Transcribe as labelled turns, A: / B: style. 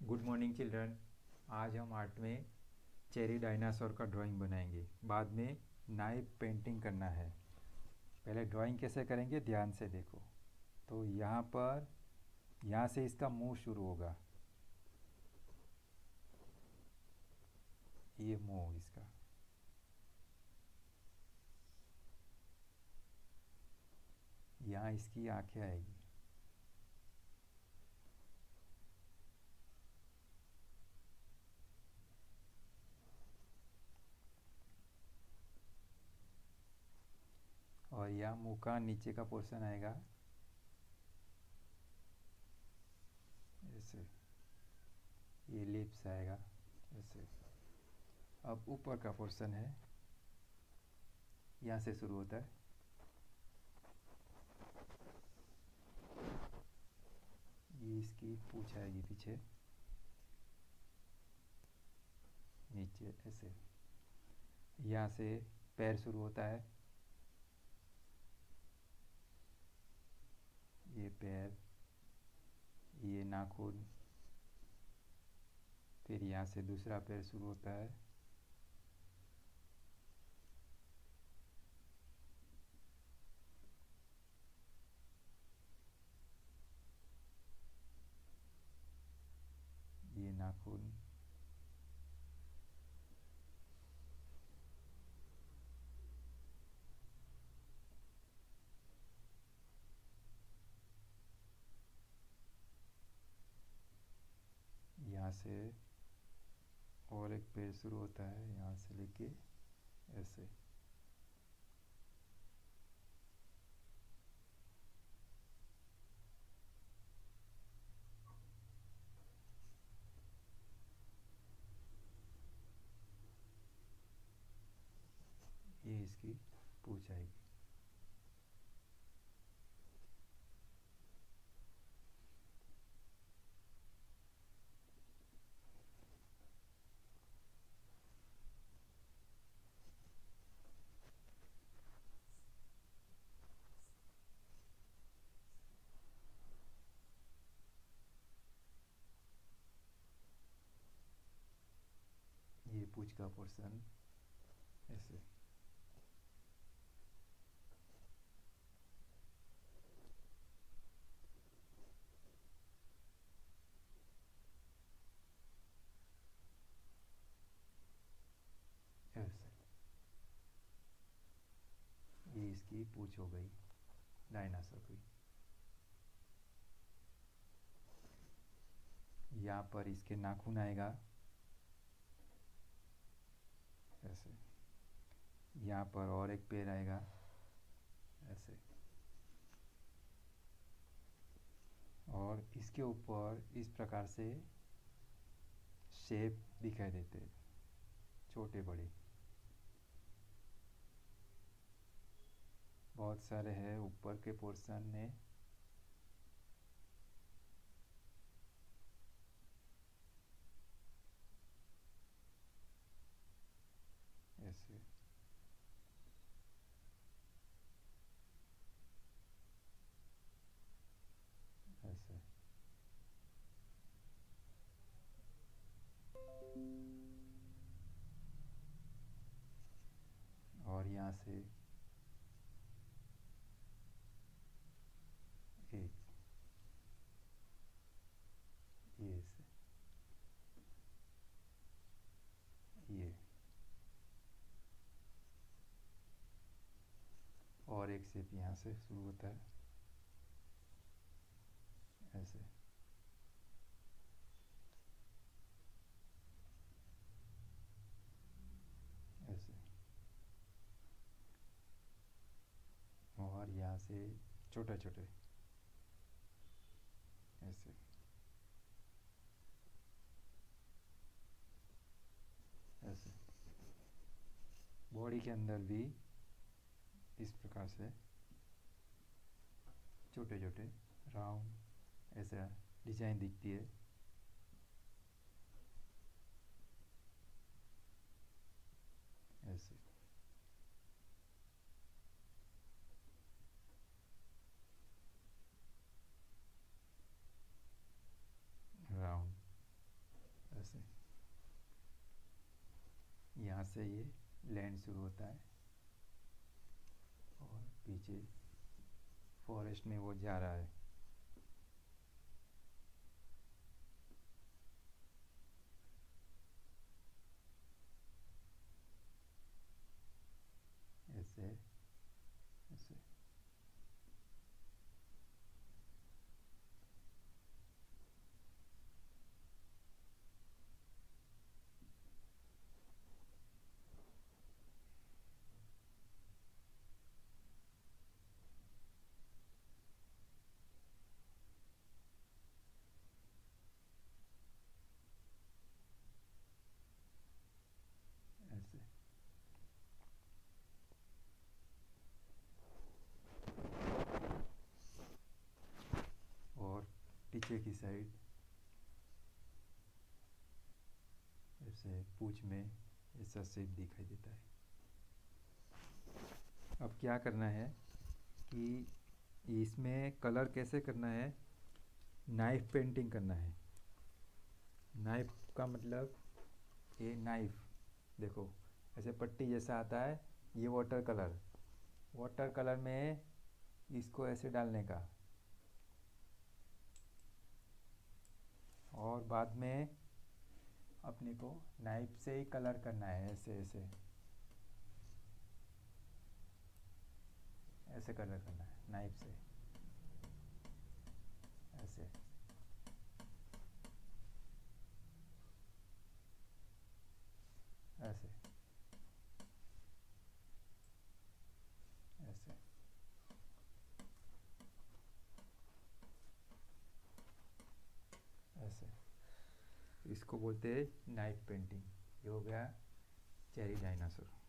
A: Good morning children. आज हम art में चेरी डायनासोर का ड्राइंग बनाएंगे। बाद में नाइफ पेंटिंग करना है। पहले ड्राइंग कैसे करेंगे ध्यान से देखो। तो यहाँ से इसका मुंह शुरू होगा। ये मुंह इसका। यहाँ इसकी आंखें आएगी। और यहाँ मुंह का नीचे का पोर्शन आएगा ऐसे। ये लिप्स आएगा ऐसे। अब ऊपर का पोर्शन है, यहाँ से शुरू होता है। ये इसकी पूंछ आएगी पीछे नीचे ऐसे। यहाँ से पैर शुरू होता है। ये पैर, ये नाखून, फिर यहाँ से दूसरा पैर शुरू होता है। ये नाखून, यहाँ से और एक पैर शुरू होता है, यहाँ से लेके ऐसे। ये इसकी पूंछ आएगी। ये पूंछ का पोर्शन ऐसे। ऐसे ये इसकी पूंछ हो गई डायनासोर की। यहाँ पर इसके नाखून आएगा ऐसे। यहाँ पर और एक पैर आएगा ऐसे। और इसके ऊपर इस प्रकार से शेप दिखाई देते हैं, छोटे बड़े बहुत सारे हैं ऊपर के पोर्शन में। ऐसे ऐसे। और यहाँ से एक ये से ये और एक शेप यहाँ से शुरू होता है ऐसे। ऐसे और यहाँ से छोटे छोटे ऐसे। ऐसे बॉडी के अंदर भी इस प्रकार से छोटे छोटे राउंड ऐसा डिजाइन दिखती है ऐसे। राउंड यहाँ से ये लैंड शुरू होता है और पीछे फॉरेस्ट में वो जा रहा है। ऐसे ऐसे ऐसे। और पीछे की साइड ऐसे पूंछ में ऐसा शेप दिखाई देता है। अब क्या करना है कि इसमें कलर कैसे करना है, नाइफ पेंटिंग करना है। नाइफ का मतलब ये नाइफ देखो ऐसे पट्टी जैसा आता है, ये वाटर कलर। वाटर कलर में इसको ऐसे डालने का और बाद में अपने को नाइफ से ही कलर करना है। ऐसे ऐसे ऐसे कलर करना है नाइफ से, ऐसे ऐसे ऐसे। ऐसे इसको बोलते हैं नाइफ पेंटिंग। ये हो गया चेरी डायनासोर।